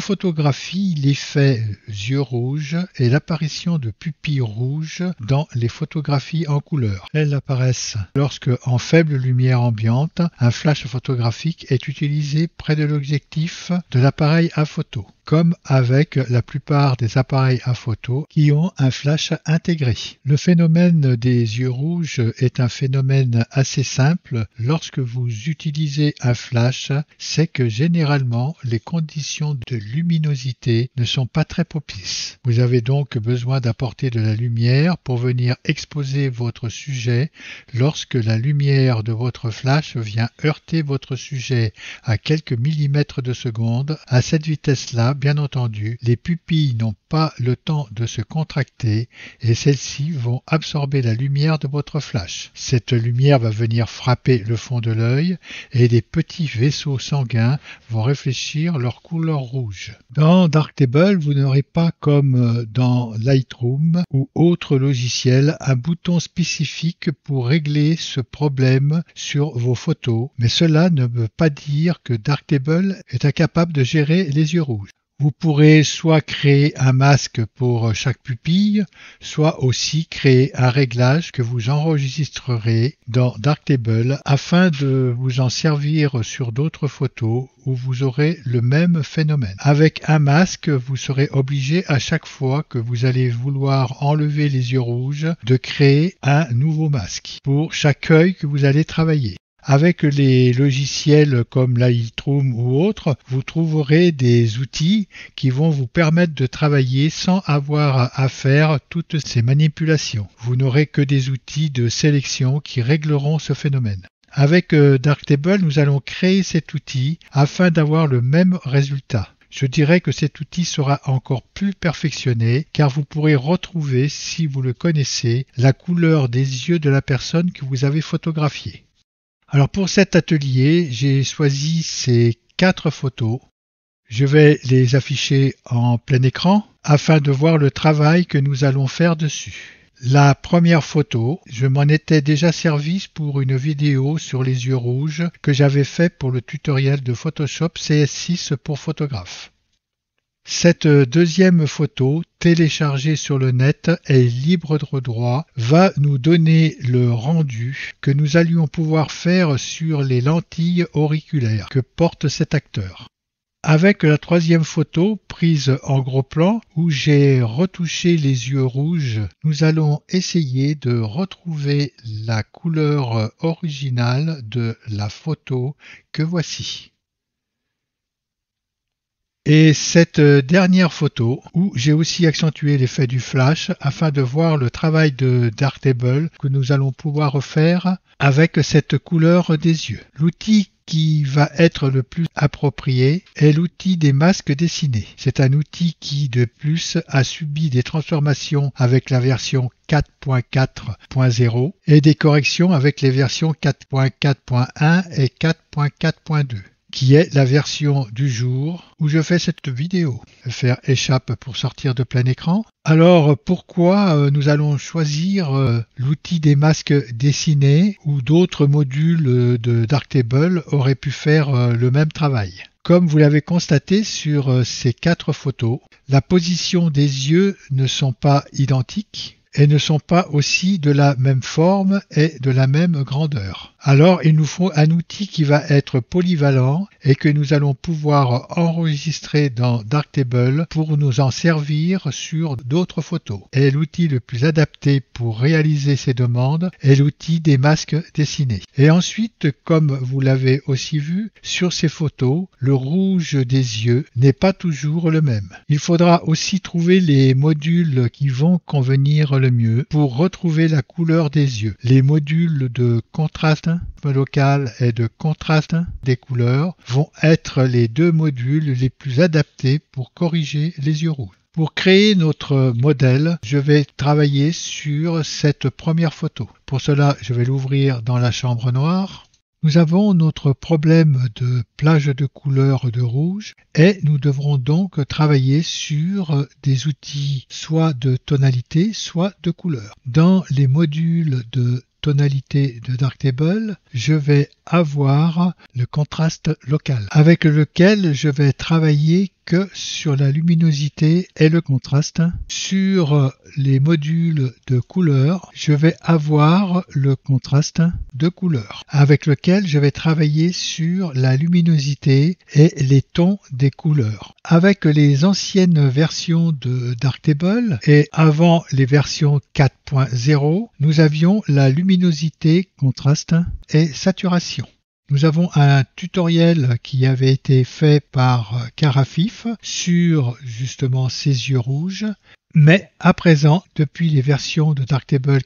photographie l'effet yeux rouges et l'apparition de pupilles rouges dans les photographies en couleur. Elles apparaissent lorsque, en faible lumière ambiante, un flash photographique est utilisé près de l'objectif de l'appareil à photo, comme avec la plupart des appareils à photo qui ont un flash intégré. Le phénomène des yeux rouges est un phénomène assez simple. Lorsque vous utilisez un flash, c'est que généralement les conditions de luminosité ne sont pas très propices. Vous avez donc besoin d'apporter de la lumière pour venir exposer votre sujet lorsque la lumière de votre flash vient heurter votre sujet à quelques millimètres de seconde. À cette vitesse-là, bien entendu, les pupilles n'ont pas le temps de se contracter et celles-ci vont absorber la lumière de votre flash. Cette lumière va venir frapper le fond de l'œil et des petits vaisseaux sanguins vont réfléchir leur couleur rouge. Dans Darktable, vous n'aurez pas comme dans Lightroom ou autre logiciel un bouton spécifique pour régler ce problème sur vos photos, mais cela ne veut pas dire que Darktable est incapable de gérer les yeux rouges. Vous pourrez soit créer un masque pour chaque pupille, soit aussi créer un réglage que vous enregistrerez dans Darktable afin de vous en servir sur d'autres photos où vous aurez le même phénomène. Avec un masque, vous serez obligé à chaque fois que vous allez vouloir enlever les yeux rouges de créer un nouveau masque pour chaque œil que vous allez travailler. Avec les logiciels comme Lightroom ou autres, vous trouverez des outils qui vont vous permettre de travailler sans avoir à faire toutes ces manipulations. Vous n'aurez que des outils de sélection qui régleront ce phénomène. Avec Darktable, nous allons créer cet outil afin d'avoir le même résultat. Je dirais que cet outil sera encore plus perfectionné car vous pourrez retrouver, si vous le connaissez, la couleur des yeux de la personne que vous avez photographiée. Alors pour cet atelier, j'ai choisi ces 4 photos. Je vais les afficher en plein écran afin de voir le travail que nous allons faire dessus. La première photo, je m'en étais déjà servi pour une vidéo sur les yeux rouges que j'avais fait pour le tutoriel de Photoshop CS6 pour photographe. Cette deuxième photo, téléchargée sur le net et libre de droit, va nous donner le rendu que nous allions pouvoir faire sur les lentilles auriculaires que porte cet acteur. Avec la troisième photo, prise en gros plan, où j'ai retouché les yeux rouges, nous allons essayer de retrouver la couleur originale de la photo que voici. Et cette dernière photo, où j'ai aussi accentué l'effet du flash afin de voir le travail de Darktable que nous allons pouvoir refaire avec cette couleur des yeux. L'outil qui va être le plus approprié est l'outil des masques dessinés. C'est un outil qui, de plus, a subi des transformations avec la version 4.4.0 et des corrections avec les versions 4.4.1 et 4.4.2. Qui est la version du jour où je fais cette vidéo. Faire échappe pour sortir de plein écran. Alors pourquoi nous allons choisir l'outil des masques dessinés ou d'autres modules de Darktable auraient pu faire le même travail? Comme vous l'avez constaté sur ces 4 photos, la position des yeux ne sont pas identiques et ne sont pas aussi de la même forme et de la même grandeur. Alors il nous faut un outil qui va être polyvalent et que nous allons pouvoir enregistrer dans Darktable pour nous en servir sur d'autres photos. Et l'outil le plus adapté pour réaliser ces demandes est l'outil des masques dessinés. Et ensuite, comme vous l'avez aussi vu, sur ces photos, le rouge des yeux n'est pas toujours le même. Il faudra aussi trouver les modules qui vont convenir le mieux pour retrouver la couleur des yeux. Les modules de contraste local et de contraste des couleurs vont être les 2 modules les plus adaptés pour corriger les yeux rouges. Pour créer notre modèle, je vais travailler sur cette première photo. Pour cela, je vais l'ouvrir dans la chambre noire. Nous avons notre problème de plage de couleur de rouge et nous devrons donc travailler sur des outils soit de tonalité, soit de couleur. Dans les modules de tonalité de Darktable, je vais avoir le contraste local, avec lequel je vais travailler que sur la luminosité et le contraste. Sur les modules de couleur, je vais avoir le contraste de couleur, avec lequel je vais travailler sur la luminosité et les tons des couleurs. Avec les anciennes versions de Darktable et avant les versions 4.0, nous avions la luminosité, contraste et saturation. Nous avons un tutoriel qui avait été fait par Carafif sur justement ces yeux rouges, mais à présent, depuis les versions de Darktable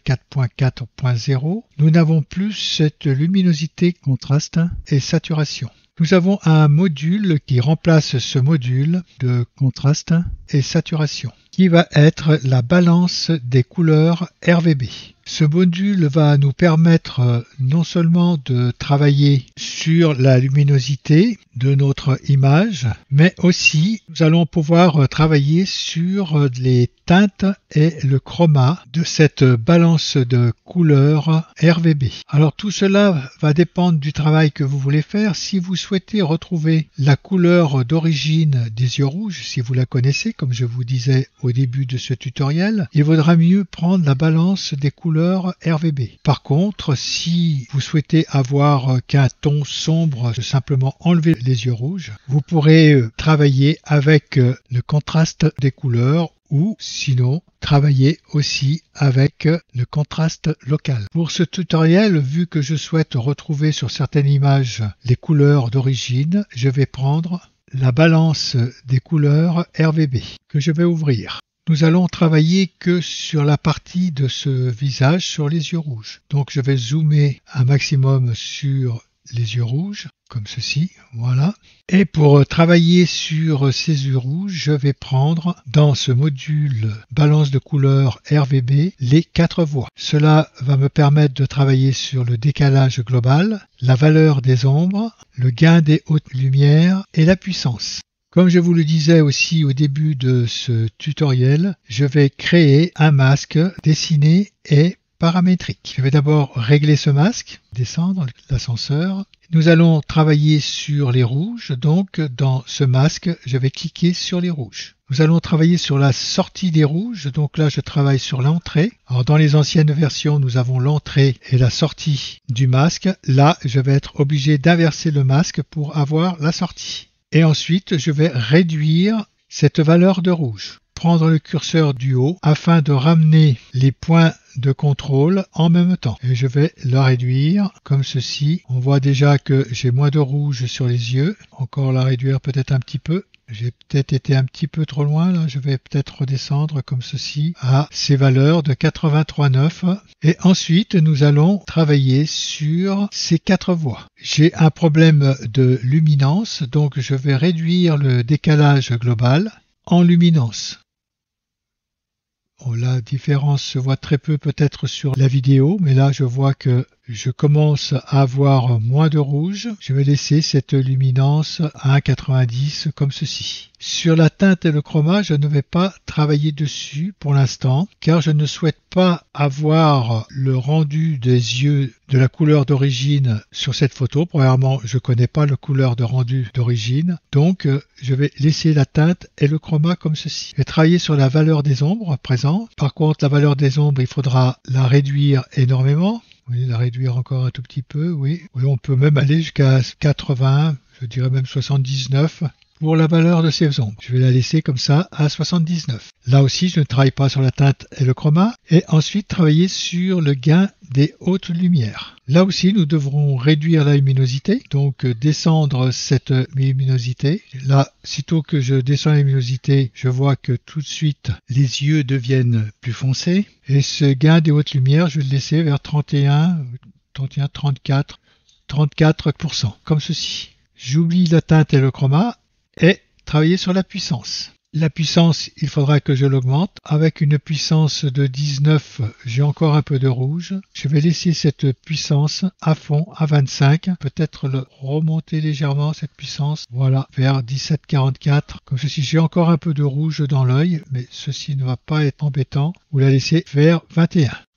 4.4.0, nous n'avons plus cette luminosité, contraste et saturation. Nous avons un module qui remplace ce module de contraste et saturation, qui va être la balance des couleurs RVB. Ce module va nous permettre non seulement de travailler sur la luminosité de notre image, mais aussi nous allons pouvoir travailler sur les teintes et le chroma de cette balance de couleurs RVB. Alors tout cela va dépendre du travail que vous voulez faire. Si vous souhaitez retrouver la couleur d'origine des yeux rouges, si vous la connaissez, comme je vous disais au début de ce tutoriel, il vaudra mieux prendre la balance des couleurs RVB. Par contre, si vous souhaitez avoir qu'un ton sombre, simplement enlever les yeux rouges, vous pourrez travailler avec le contraste des couleurs ou sinon travailler aussi avec le contraste local. Pour ce tutoriel, vu que je souhaite retrouver sur certaines images les couleurs d'origine, je vais prendre la balance des couleurs RVB que je vais ouvrir. Nous allons travailler que sur la partie de ce visage, sur les yeux rouges. Donc je vais zoomer un maximum sur les yeux rouges, comme ceci, voilà. Et pour travailler sur ces yeux rouges, je vais prendre dans ce module balance de couleur RVB les 4 voies. Cela va me permettre de travailler sur le décalage global, la valeur des ombres, le gain des hautes lumières et la puissance. Comme je vous le disais aussi au début de ce tutoriel, je vais créer un masque dessiné et paramétrique. Je vais d'abord régler ce masque, descendre l'ascenseur. Nous allons travailler sur les rouges, donc dans ce masque, je vais cliquer sur les rouges. Nous allons travailler sur la sortie des rouges, donc là je travaille sur l'entrée. Alors dans les anciennes versions, nous avons l'entrée et la sortie du masque. Là, je vais être obligé d'inverser le masque pour avoir la sortie. Et ensuite, je vais réduire cette valeur de rouge. Prendre le curseur du haut afin de ramener les points de contrôle en même temps. Et je vais la réduire comme ceci. On voit déjà que j'ai moins de rouge sur les yeux. Encore la réduire peut-être un petit peu. J'ai peut-être été un petit peu trop loin, là je vais peut-être redescendre comme ceci à ces valeurs de 83,9 et ensuite nous allons travailler sur ces 4 voies. J'ai un problème de luminance, donc je vais réduire le décalage global en luminance. La différence se voit très peu peut-être sur la vidéo, mais là je vois que je commence à avoir moins de rouge. Je vais laisser cette luminance à 1,90 comme ceci. Sur la teinte et le chroma, je ne vais pas travailler dessus pour l'instant, car je ne souhaite pas avoir le rendu des yeux de la couleur d'origine sur cette photo. Premièrement, je ne connais pas la couleur de rendu d'origine, donc je vais laisser la teinte et le chroma comme ceci. Je vais travailler sur la valeur des ombres à présent. Par contre, la valeur des ombres, il faudra la réduire énormément. Oui, la réduire encore un tout petit peu, oui. Oui, on peut même aller jusqu'à 80, je dirais même 79 pour la valeur de ces ombres. Je vais la laisser comme ça à 79. Là aussi, je ne travaille pas sur la teinte et le chroma. Et ensuite, travailler sur le gain des hautes lumières. Là aussi, nous devrons réduire la luminosité, donc descendre cette luminosité. Là, sitôt que je descends la luminosité, je vois que tout de suite, les yeux deviennent plus foncés. Et ce gain des hautes lumières, je vais le laisser vers 34%, comme ceci. J'oublie la teinte et le chroma et travailler sur la puissance. La puissance, il faudra que je l'augmente. Avec une puissance de 19, j'ai encore un peu de rouge. Je vais laisser cette puissance à fond, à 25. Peut-être le remonter légèrement, cette puissance. Voilà, vers 17,44. Comme ceci, j'ai encore un peu de rouge dans l'œil, mais ceci ne va pas être embêtant. Vous la laissez vers 21.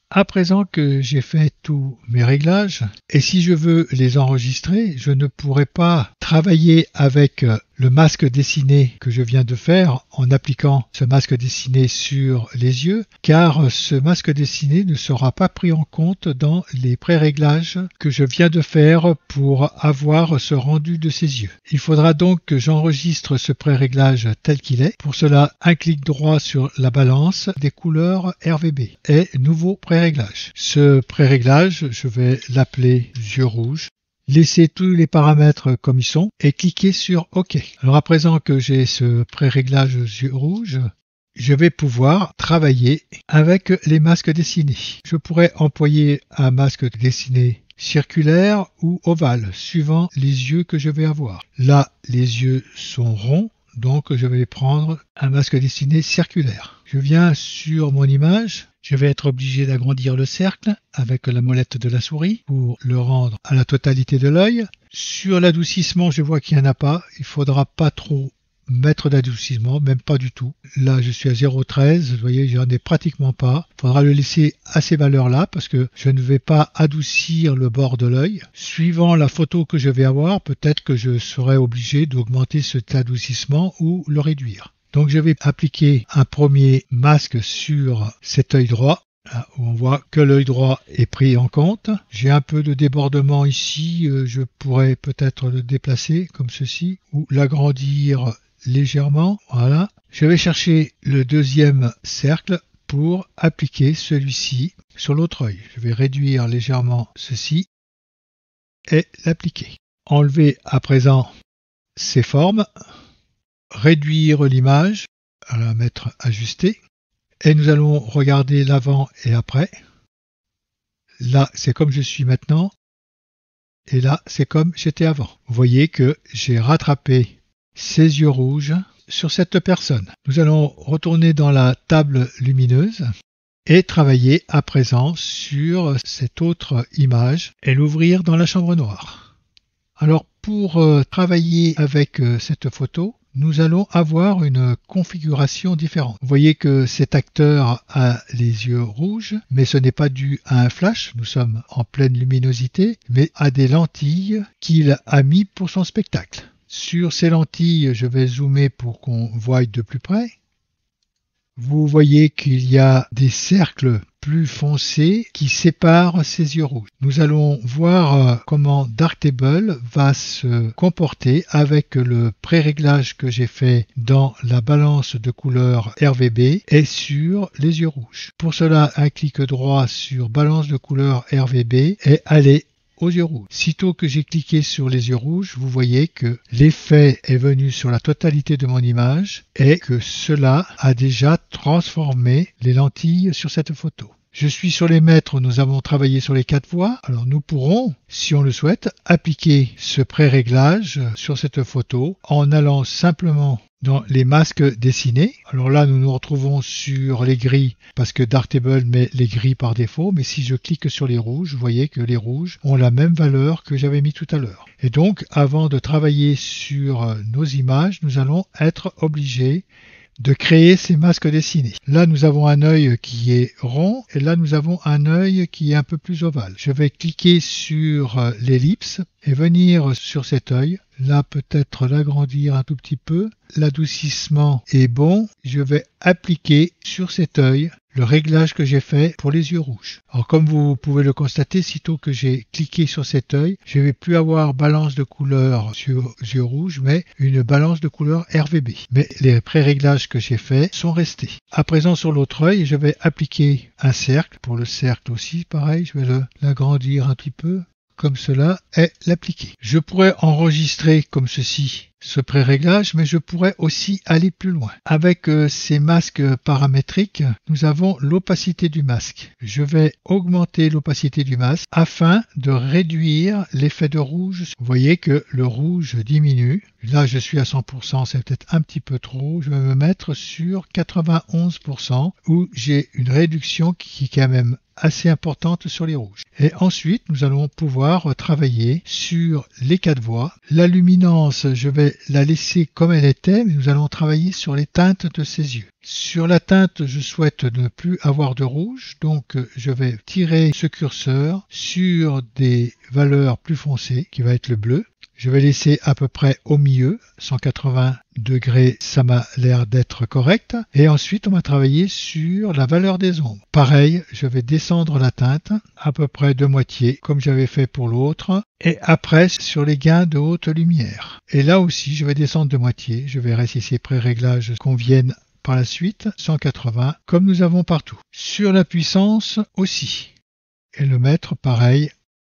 À présent que j'ai fait tous mes réglages, et si je veux les enregistrer, je ne pourrai pas travailler avec le masque dessiné que je viens de faire en appliquant ce masque dessiné sur les yeux, car ce masque dessiné ne sera pas pris en compte dans les pré-réglages que je viens de faire pour avoir ce rendu de ses yeux. Il faudra donc que j'enregistre ce pré-réglage tel qu'il est. Pour cela, un clic droit sur la balance des couleurs RVB et nouveau pré-réglage. Ce pré-réglage, je vais l'appeler yeux rouges. Laissez tous les paramètres comme ils sont et cliquez sur OK. Alors à présent que j'ai ce pré-réglage yeux rouges, je vais pouvoir travailler avec les masques dessinés. Je pourrais employer un masque dessiné circulaire ou ovale, suivant les yeux que je vais avoir. Là, les yeux sont ronds, donc je vais prendre un masque dessiné circulaire. Je viens sur mon image. Je vais être obligé d'agrandir le cercle avec la molette de la souris pour le rendre à la totalité de l'œil. Sur l'adoucissement, je vois qu'il n'y en a pas. Il ne faudra pas trop mettre d'adoucissement, même pas du tout. Là, je suis à 0,13. Vous voyez, j'en ai pratiquement pas. Il faudra le laisser à ces valeurs-là parce que je ne vais pas adoucir le bord de l'œil. Suivant la photo que je vais avoir, peut-être que je serai obligé d'augmenter cet adoucissement ou le réduire. Donc je vais appliquer un premier masque sur cet œil droit, où on voit que l'œil droit est pris en compte. J'ai un peu de débordement ici, je pourrais peut-être le déplacer comme ceci, ou l'agrandir légèrement. Voilà. Je vais chercher le deuxième cercle pour appliquer celui-ci sur l'autre œil. Je vais réduire légèrement ceci et l'appliquer. Enlever à présent ces formes. Réduire l'image, à la mettre ajustée, et nous allons regarder l'avant et après. Là, c'est comme je suis maintenant, et là, c'est comme j'étais avant. Vous voyez que j'ai rattrapé ces yeux rouges sur cette personne. Nous allons retourner dans la table lumineuse et travailler à présent sur cette autre image et l'ouvrir dans la chambre noire. Alors, pour travailler avec cette photo, nous allons avoir une configuration différente. Vous voyez que cet acteur a les yeux rouges, mais ce n'est pas dû à un flash, nous sommes en pleine luminosité, mais à des lentilles qu'il a mis pour son spectacle. Sur ces lentilles, je vais zoomer pour qu'on voie de plus près. Vous voyez qu'il y a des cercles plus foncés qui séparent ces yeux rouges. Nous allons voir comment Darktable va se comporter avec le pré-réglage que j'ai fait dans la balance de couleur RVB et sur les yeux rouges. Pour cela, un clic droit sur balance de couleur RVB et aller aux yeux rouges. Sitôt que j'ai cliqué sur les yeux rouges, vous voyez que l'effet est venu sur la totalité de mon image et que cela a déjà transformé les lentilles sur cette photo. Je suis sur les mètres, nous avons travaillé sur les 4 voies. Alors nous pourrons, si on le souhaite, appliquer ce pré-réglage sur cette photo en allant simplement dans les masques dessinés. Alors là, nous nous retrouvons sur les gris parce que Darktable met les gris par défaut. Mais si je clique sur les rouges, vous voyez que les rouges ont la même valeur que j'avais mis tout à l'heure. Et donc, avant de travailler sur nos images, nous allons être obligés de créer ces masques dessinés. Là, nous avons un œil qui est rond et là, nous avons un œil qui est un peu plus ovale. Je vais cliquer sur l'ellipse et venir sur cet œil. Là, peut-être l'agrandir un tout petit peu. L'adoucissement est bon. Je vais appliquer sur cet œil le réglage que j'ai fait pour les yeux rouges. Alors comme vous pouvez le constater, sitôt que j'ai cliqué sur cet œil, je ne vais plus avoir balance de couleur sur yeux rouges, mais une balance de couleur RVB. Mais les pré-réglages que j'ai faits sont restés. À présent, sur l'autre œil, je vais appliquer un cercle. Pour le cercle aussi, pareil, je vais l'agrandir un petit peu, comme cela, et l'appliquer. Je pourrais enregistrer comme ceci ce pré-réglage, mais je pourrais aussi aller plus loin. Avec ces masques paramétriques, nous avons l'opacité du masque. Je vais augmenter l'opacité du masque afin de réduire l'effet de rouge. Vous voyez que le rouge diminue. Là, je suis à 100%, c'est peut-être un petit peu trop. Je vais me mettre sur 91% où j'ai une réduction qui est quand même assez importante sur les rouges. Et ensuite, nous allons pouvoir travailler sur les 4 voies. La luminance, je vais vais la laisser comme elle était, mais nous allons travailler sur les teintes de ses yeux. Sur la teinte, je souhaite ne plus avoir de rouge, donc je vais tirer ce curseur sur des valeurs plus foncées, qui va être le bleu. Je vais laisser à peu près au milieu, 180 degrés, ça m'a l'air d'être correct. Et ensuite, on va travailler sur la valeur des ombres. Pareil, je vais descendre la teinte à peu près de moitié, comme j'avais fait pour l'autre. Et après, sur les gains de haute lumière. Et là aussi, je vais descendre de moitié. Je verrai si ces pré-réglages conviennent par la suite. 180, comme nous avons partout. Sur la puissance aussi. Et le mettre, pareil,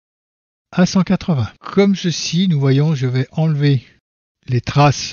à 180. Comme ceci, nous voyons, je vais enlever les traces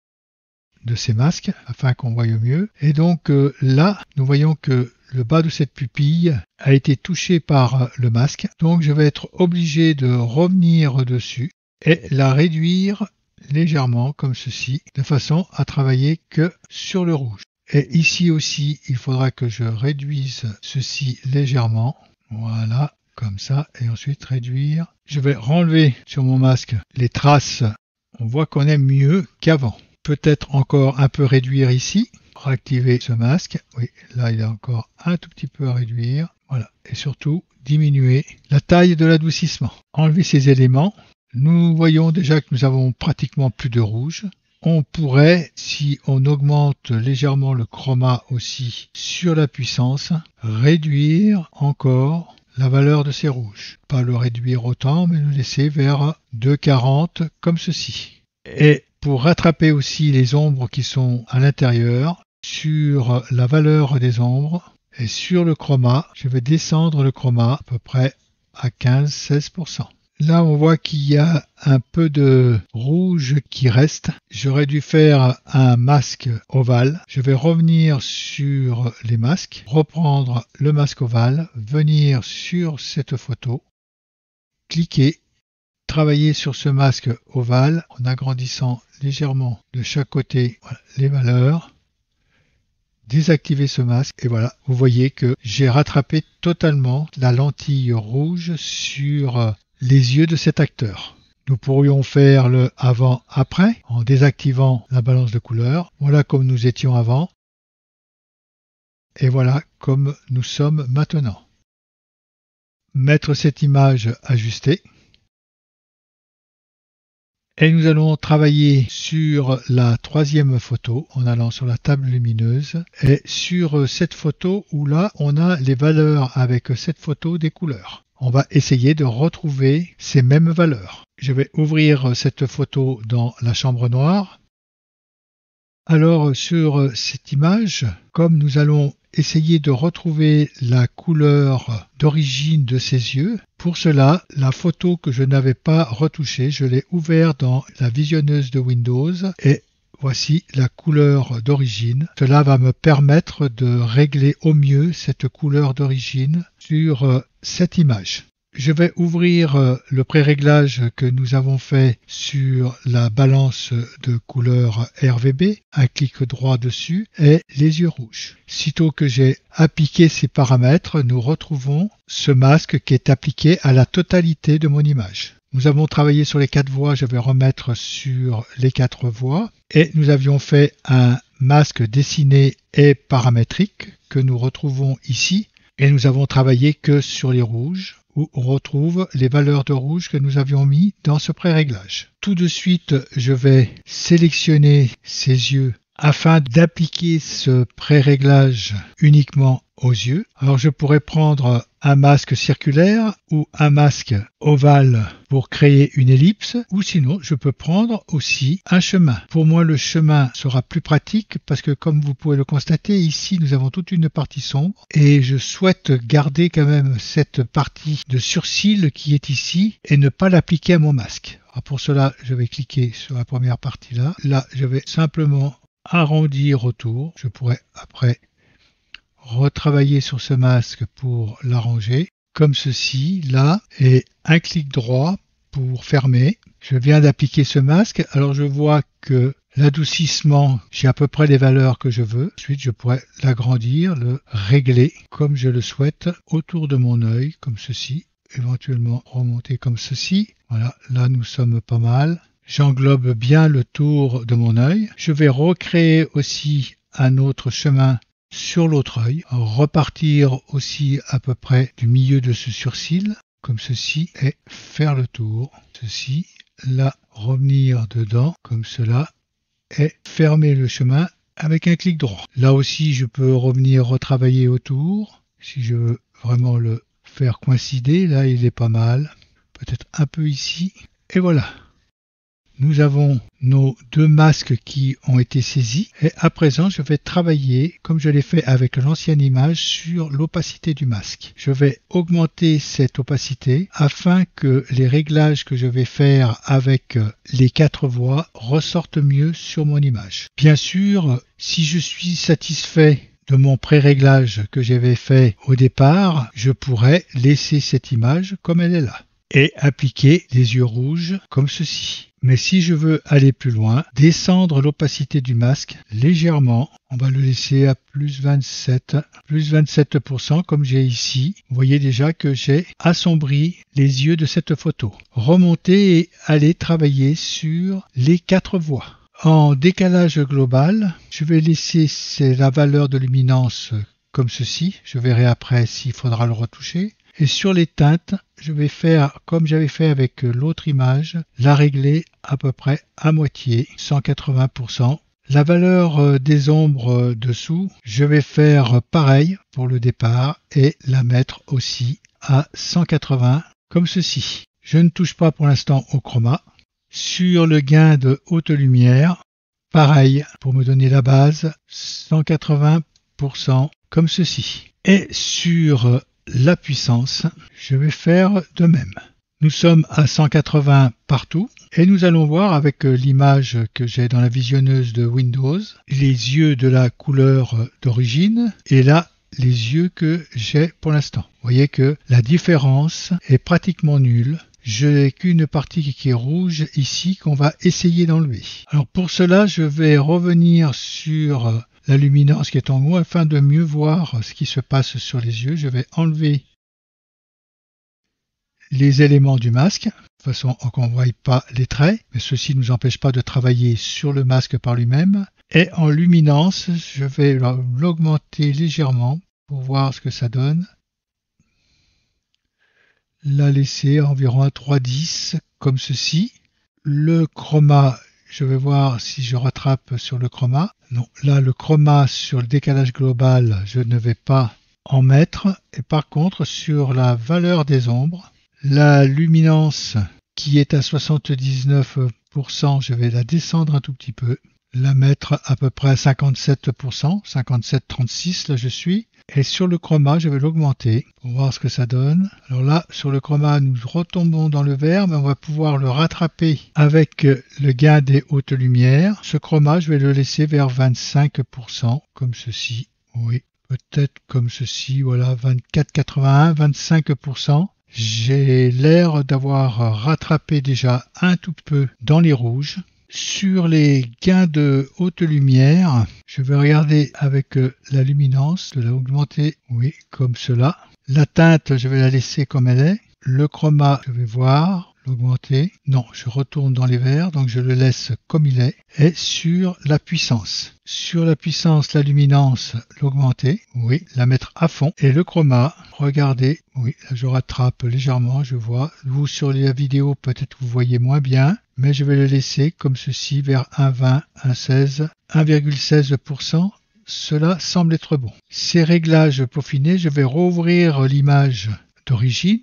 de ces masques afin qu'on voie mieux. Et donc là, nous voyons que le bas de cette pupille a été touché par le masque. Donc je vais être obligé de revenir dessus et la réduire légèrement comme ceci, de façon à travailler que sur le rouge. Et ici aussi, il faudra que je réduise ceci légèrement. Voilà. Comme ça, et ensuite réduire. Je vais renlever sur mon masque les traces. On voit qu'on est mieux qu'avant. Peut-être encore un peu réduire ici. Réactiver ce masque. Oui, là il y a encore un tout petit peu à réduire. Voilà. Et surtout, diminuer la taille de l'adoucissement. Enlever ces éléments. Nous voyons déjà que nous avons pratiquement plus de rouge. On pourrait, si on augmente légèrement le chroma aussi sur la puissance, réduire encore la valeur de ces rouges. Pas le réduire autant, mais le laisser vers 2,40 comme ceci. Et pour rattraper aussi les ombres qui sont à l'intérieur, sur la valeur des ombres et sur le chroma, je vais descendre le chroma à peu près à 15-16%. Là, on voit qu'il y a un peu de rouge qui reste. J'aurais dû faire un masque ovale. Je vais revenir sur les masques, reprendre le masque ovale, venir sur cette photo, cliquer, travailler sur ce masque ovale en agrandissant légèrement de chaque côté les valeurs, désactiver ce masque et voilà, vous voyez que j'ai rattrapé totalement la lentille rouge sur les yeux de cet acteur. Nous pourrions faire le avant-après en désactivant la balance de couleur. Voilà comme nous étions avant. Et voilà comme nous sommes maintenant. Mettre cette image ajustée. Et nous allons travailler sur la troisième photo en allant sur la table lumineuse et sur cette photo où là on a les valeurs avec cette photo des couleurs. On va essayer de retrouver ces mêmes valeurs. Je vais ouvrir cette photo dans la chambre noire. Alors sur cette image, comme nous allons essayer de retrouver la couleur d'origine de ses yeux, pour cela, la photo que je n'avais pas retouchée, je l'ai ouverte dans la visionneuse de Windows et voici la couleur d'origine. Cela va me permettre de régler au mieux cette couleur d'origine sur cette image. Je vais ouvrir le pré-réglage que nous avons fait sur la balance de couleur RVB, un clic droit dessus et les yeux rouges. Sitôt que j'ai appliqué ces paramètres, nous retrouvons ce masque qui est appliqué à la totalité de mon image. Nous avons travaillé sur les 4 voies, je vais remettre sur les 4 voies et nous avions fait un masque dessiné et paramétrique que nous retrouvons ici et nous avons travaillé que sur les rouges où on retrouve les valeurs de rouge que nous avions mis dans ce pré-réglage. Tout de suite, je vais sélectionner ces yeux afin d'appliquer ce pré-réglage uniquement aux yeux. Alors je pourrais prendre un masque circulaire ou un masque ovale pour créer une ellipse ou sinon je peux prendre aussi un chemin. Pour moi le chemin sera plus pratique parce que comme vous pouvez le constater ici nous avons toute une partie sombre et je souhaite garder quand même cette partie de surcil qui est ici et ne pas l'appliquer à mon masque. Alors pour cela je vais cliquer sur la première partie là. Là je vais simplement arrondir autour. Je pourrais après retravailler sur ce masque pour l'arranger comme ceci là et un clic droit pour fermer. Je viens d'appliquer ce masque, alors je vois que l'adoucissement, j'ai à peu près les valeurs que je veux. Ensuite je pourrais l'agrandir, le régler comme je le souhaite autour de mon œil comme ceci, éventuellement remonter comme ceci. Voilà, là nous sommes pas mal. J'englobe bien le tour de mon œil. Je vais recréer aussi un autre chemin sur l'autre œil, repartir aussi à peu près du milieu de ce sourcil, comme ceci, et faire le tour. Ceci, là, revenir dedans, comme cela, et fermer le chemin avec un clic droit. Là aussi, je peux revenir retravailler autour, si je veux vraiment le faire coïncider. Là, il est pas mal. Peut-être un peu ici. Et voilà. Nous avons nos deux masques qui ont été saisis et à présent je vais travailler comme je l'ai fait avec l'ancienne image sur l'opacité du masque. Je vais augmenter cette opacité afin que les réglages que je vais faire avec les 4 voies ressortent mieux sur mon image. Bien sûr, si je suis satisfait de mon pré-réglage que j'avais fait au départ, je pourrais laisser cette image comme elle est là et appliquer des yeux rouges comme ceci. Mais si je veux aller plus loin, descendre l'opacité du masque légèrement, on va le laisser à plus 27% comme j'ai ici. Vous voyez déjà que j'ai assombri les yeux de cette photo. Remonter et aller travailler sur les 4 voies. En décalage global, je vais laisser la valeur de luminance comme ceci. Je verrai après s'il faudra le retoucher. Et sur les teintes, je vais faire comme j'avais fait avec l'autre image, la régler à peu près à moitié, 180%. La valeur des ombres dessous, je vais faire pareil pour le départ et la mettre aussi à 180 comme ceci. Je ne touche pas pour l'instant au chroma. Sur le gain de haute lumière, pareil pour me donner la base, 180% comme ceci. Et sur la puissance, je vais faire de même. Nous sommes à 180 partout et nous allons voir avec l'image que j'ai dans la visionneuse de Windows, les yeux de la couleur d'origine et là les yeux que j'ai pour l'instant. Vous voyez que la différence est pratiquement nulle. Je n'ai qu'une partie qui est rouge ici qu'on va essayer d'enlever. Alors pour cela, je vais revenir sur la luminance qui est en haut afin de mieux voir ce qui se passe sur les yeux. Je vais enlever les éléments du masque, de façon qu'on ne voie pas les traits, mais ceci ne nous empêche pas de travailler sur le masque par lui-même. Et en luminance, je vais l'augmenter légèrement pour voir ce que ça donne. La laisser environ à 3,10 comme ceci. Le chroma, je vais voir si je rattrape sur le chroma. Non, là le chroma sur le décalage global, je ne vais pas en mettre. Et par contre, sur la valeur des ombres, la luminance qui est à 79%, je vais la descendre un tout petit peu, la mettre à peu près à 57%, 57,36 là je suis. Et sur le chroma, je vais l'augmenter pour voir ce que ça donne. Alors là, sur le chroma, nous retombons dans le vert, mais on va pouvoir le rattraper avec le gain des hautes lumières. Ce chroma, je vais le laisser vers 25%, comme ceci. Oui, peut-être comme ceci, voilà, 24,81, 25%. J'ai l'air d'avoir rattrapé déjà un tout peu dans les rouges. Sur les gains de haute lumière, je vais regarder avec la luminance, de la augmenter, oui, comme cela. La teinte, je vais la laisser comme elle est. Le chroma, je vais voir, l'augmenter. Non, je retourne dans les verts, donc je le laisse comme il est. Et sur la puissance. Sur la puissance, la luminance, l'augmenter, oui, la mettre à fond. Et le chroma, regardez, oui, là je rattrape légèrement, je vois. Vous, sur la vidéo, peut-être vous voyez moins bien. Mais je vais le laisser comme ceci vers 1,20, 1,16, 1,16%. Cela semble être bon. Ces réglages peaufinés, je vais rouvrir l'image d'origine.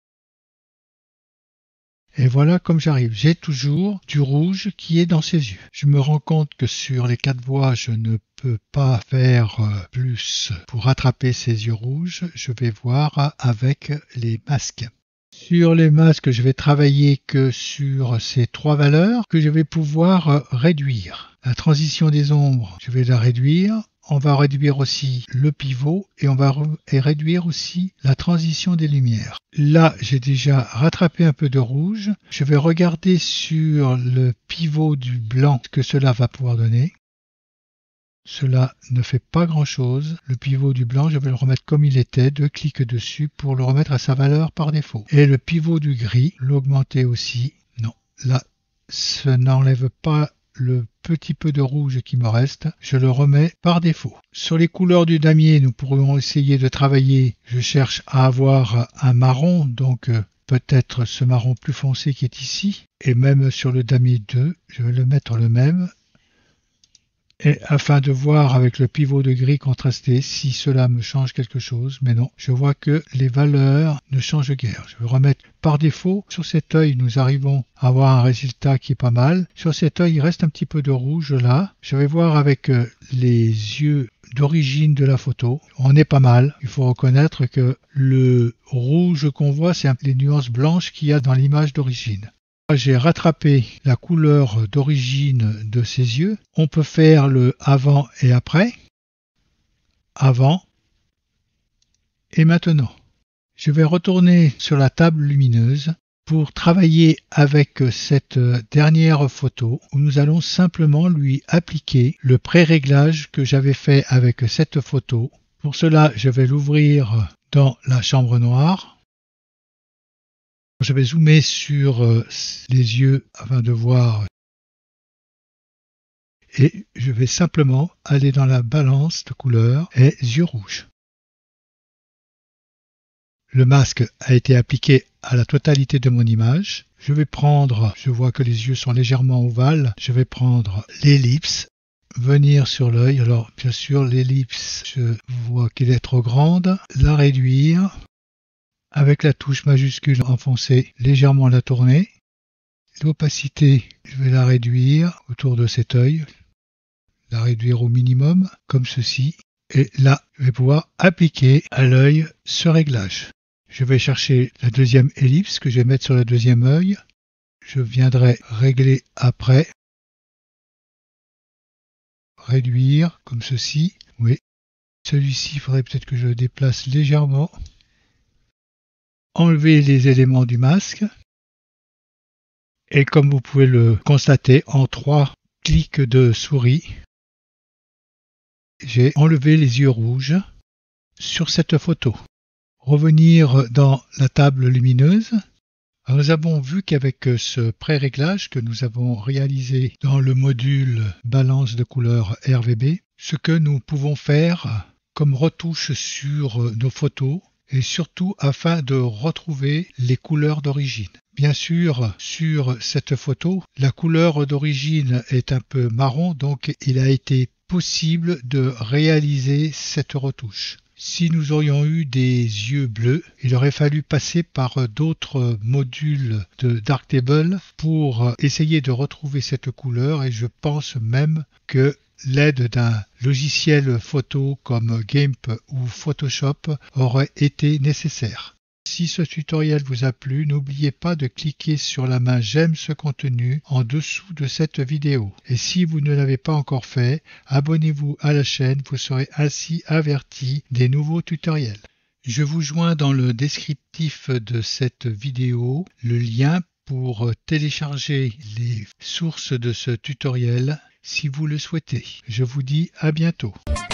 Et voilà comme j'arrive. J'ai toujours du rouge qui est dans ses yeux. Je me rends compte que sur les 4 voies, je ne peux pas faire plus pour rattraper ces yeux rouges. Je vais voir avec les masques. Sur les masques, je vais travailler que sur ces 3 valeurs que je vais pouvoir réduire. La transition des ombres, je vais la réduire. On va réduire aussi le pivot et on va réduire aussi la transition des lumières. Là, j'ai déjà rattrapé un peu de rouge. Je vais regarder sur le pivot du blanc ce que cela va pouvoir donner. Cela ne fait pas grand-chose. Le pivot du blanc, je vais le remettre comme il était, 2 clics dessus pour le remettre à sa valeur par défaut. Et le pivot du gris, l'augmenter aussi. Non, là, ça n'enlève pas le petit peu de rouge qui me reste, je le remets par défaut. Sur les couleurs du damier, nous pourrions essayer de travailler. Je cherche à avoir un marron, donc peut-être ce marron plus foncé qui est ici. Et même sur le damier 2, je vais le mettre le même. Et afin de voir avec le pivot de gris contrasté si cela me change quelque chose, mais non, je vois que les valeurs ne changent guère. Je vais remettre par défaut. Sur cet œil, nous arrivons à avoir un résultat qui est pas mal. Sur cet œil, il reste un petit peu de rouge là. Je vais voir avec les yeux d'origine de la photo. On est pas mal. Il faut reconnaître que le rouge qu'on voit, c'est les nuances blanches qu'il y a dans l'image d'origine. J'ai rattrapé la couleur d'origine de ses yeux. On peut faire le avant et après. Avant et maintenant. Je vais retourner sur la table lumineuse pour travailler avec cette dernière photo où nous allons simplement lui appliquer le pré-réglage que j'avais fait avec cette photo. Pour cela, je vais l'ouvrir dans la chambre noire. Je vais zoomer sur les yeux afin de voir et je vais simplement aller dans la balance de couleurs et yeux rouges. Le masque a été appliqué à la totalité de mon image. Je vais prendre, je vois que les yeux sont légèrement ovales, je vais prendre l'ellipse, venir sur l'œil. Alors bien sûr l'ellipse, je vois qu'elle est trop grande, la réduire. Avec la touche majuscule enfoncée, légèrement la tourner. L'opacité, je vais la réduire autour de cet œil, la réduire au minimum, comme ceci. Et là, je vais pouvoir appliquer à l'œil ce réglage. Je vais chercher la deuxième ellipse que je vais mettre sur le deuxième œil. Je viendrai régler après. Réduire, comme ceci. Oui. Celui-ci, il faudrait peut-être que je le déplace légèrement. Enlever les éléments du masque et comme vous pouvez le constater en 3 clics de souris, j'ai enlevé les yeux rouges sur cette photo. Revenir dans la table lumineuse. Alors, nous avons vu qu'avec ce pré-réglage que nous avons réalisé dans le module balance de couleurs RVB, ce que nous pouvons faire comme retouche sur nos photos, et surtout afin de retrouver les couleurs d'origine. Bien sûr, sur cette photo, la couleur d'origine est un peu marron, donc il a été possible de réaliser cette retouche. Si nous aurions eu des yeux bleus, il aurait fallu passer par d'autres modules de Darktable pour essayer de retrouver cette couleur, et je pense même que l'aide d'un logiciel photo comme GIMP ou Photoshop aurait été nécessaire. Si ce tutoriel vous a plu, n'oubliez pas de cliquer sur la main j'aime ce contenu en dessous de cette vidéo. Et si vous ne l'avez pas encore fait, abonnez-vous à la chaîne, vous serez ainsi averti des nouveaux tutoriels. Je vous joins dans le descriptif de cette vidéo le lien pour télécharger les sources de ce tutoriel si vous le souhaitez. Je vous dis à bientôt.